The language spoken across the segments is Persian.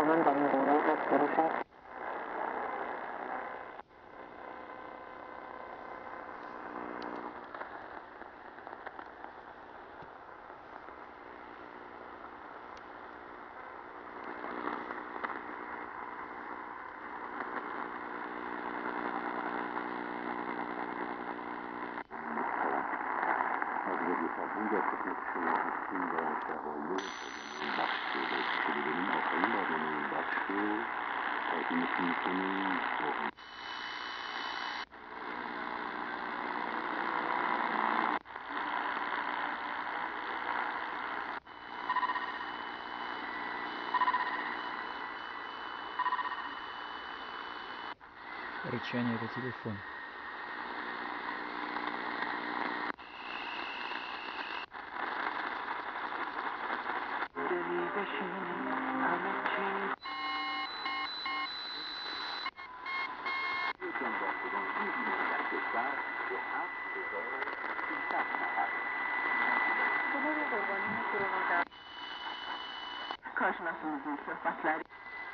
خواهم در این دوره از فروش Riccione da telefono. کارشناسان صحبتleri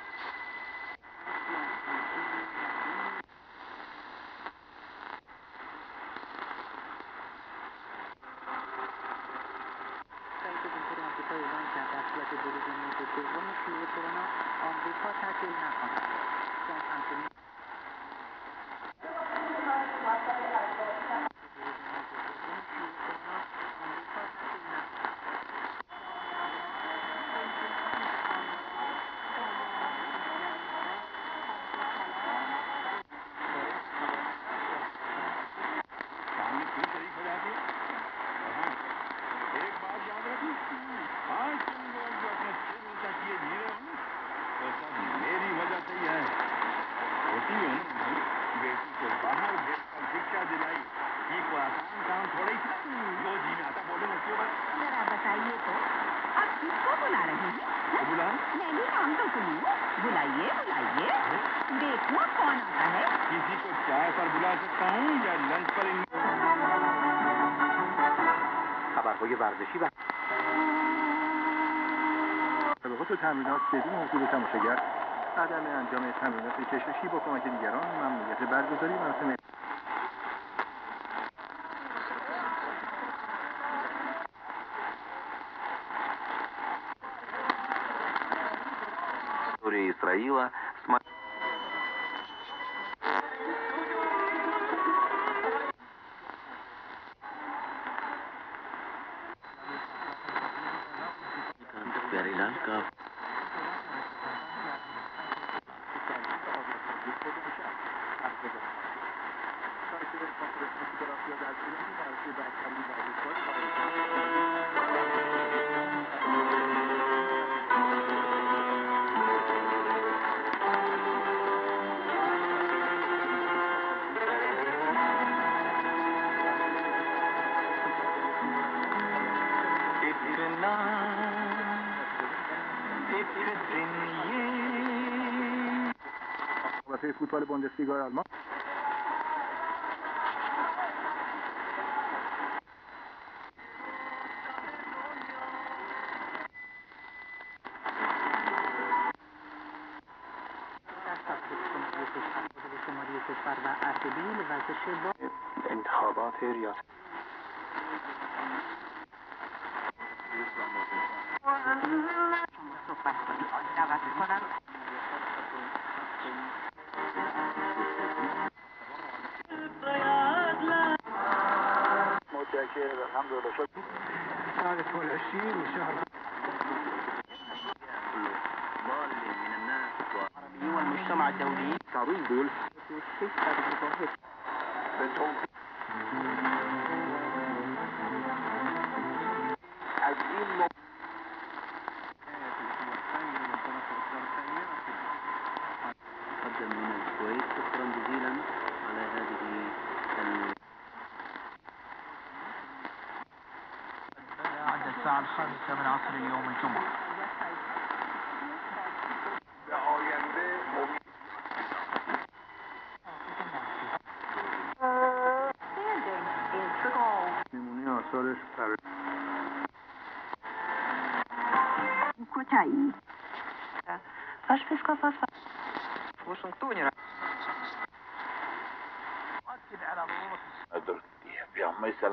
آمریکا تعطیل نخواهد چون همچنین خبرهای ورزشی و تبلیغات و تمرینات بدون حضور تماشاگر، عدم انجام تمرینات کششی با کمک دیگران، ممنوعیت برگزاری مراسم Исраила. رابطه فوتبال بوندسلیگا آلمان انتخابات ریاست متشکر الحمدلله شکر سال فلاشی وشهر من الناس والمجتمع الدولي تعرض قدم من الكويت شكرا جزيلا على هذه عند الساعة 5 من عصر اليوم الجمعة. نمونه آثارش برای کوتاهی Ваш пескопас. В Вашингтоне. أؤكد على ضرورة مثلا